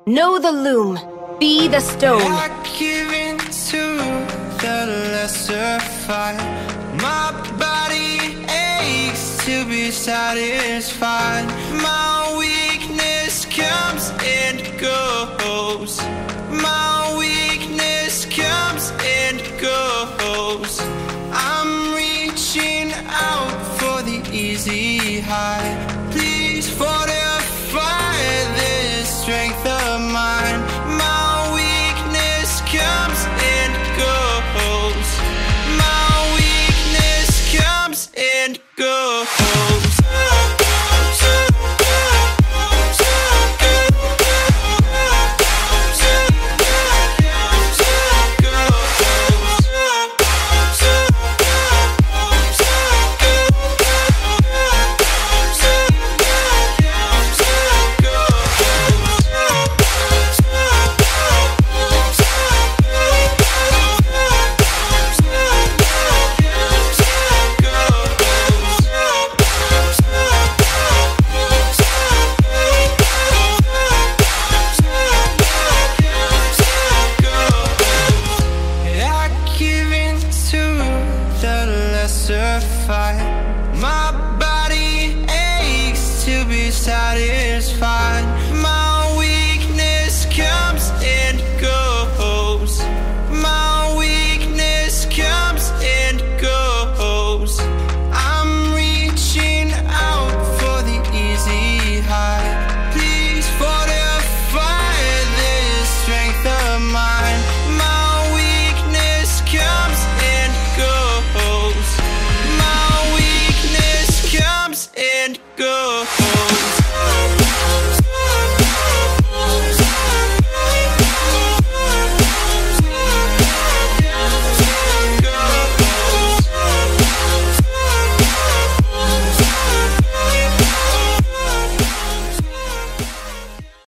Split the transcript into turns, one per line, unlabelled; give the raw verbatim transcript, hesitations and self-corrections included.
Know the loom, be the stone.
I give in to the lesser fight. My body aches to be satisfied. My weakness comes and goes.